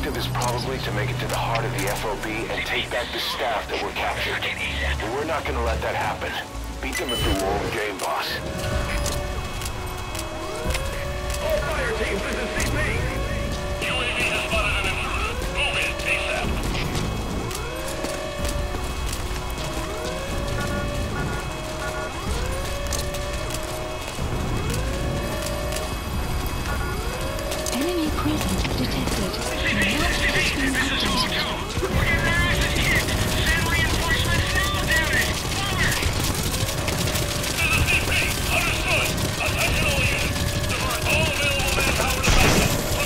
objective is probably to make it to the heart of the FOB and take back the staff that were captured. But we're not gonna let that happen. Beat them at their own game, boss. All fire teams, this is CP! UAV has spotted an intruder. Move in, ASAP. Enemy presence detected. Map has been updated. We're getting our asses kicked! Send reinforcements now, damn it! Forward! This is CP. Understood. Attention all units. Divert all available manpower to backup.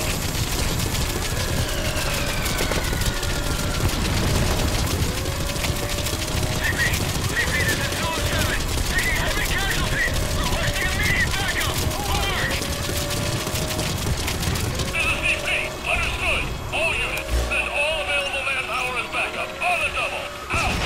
CP, this is Zone 7. Taking heavy casualties. Requesting immediate backup. Over! This is CP. Understood. All units, send all available manpower as backup. On the double. Out!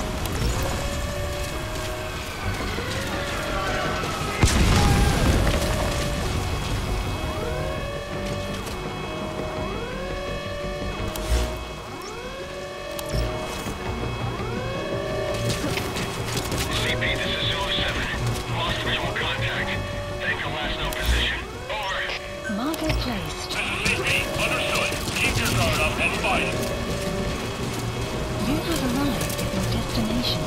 CP, this is Zulu 7. Lost visual contact. Tango last known position. Over. Marker placed. This is CP. Understood. Keep your guard up and fight. You have arrived at your destination.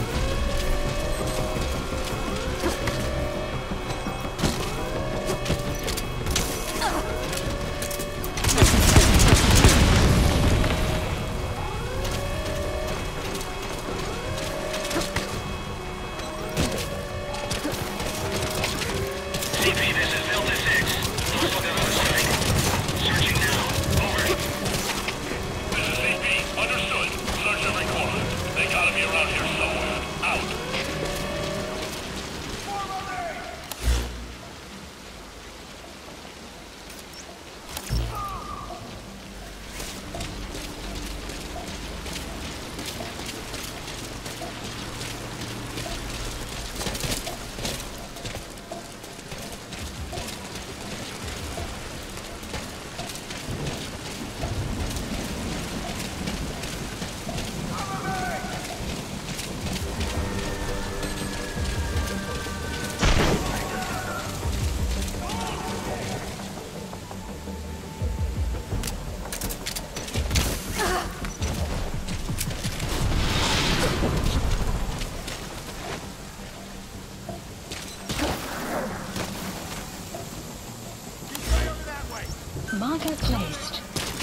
CP, this is Delta 6. Hostile gun on sight. Searching now. Over. This is CP. Understood. Search every corner. They gotta be around here somewhere. Out. Marker placed.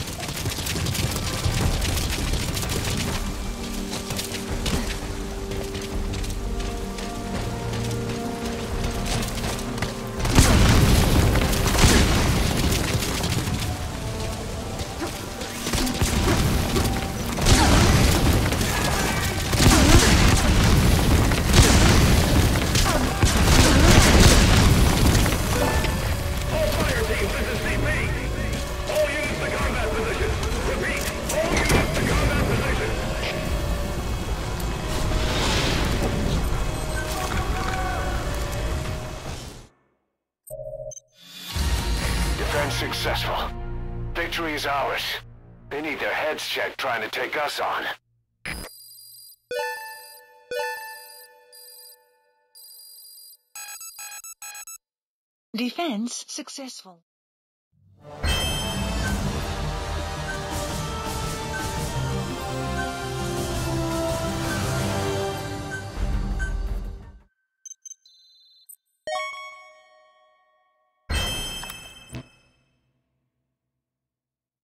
All fire teams, this is CP. All units to combat position. Repeat. All units to combat position. Defense successful. Victory is ours. They need their heads checked trying to take us on. Defense successful.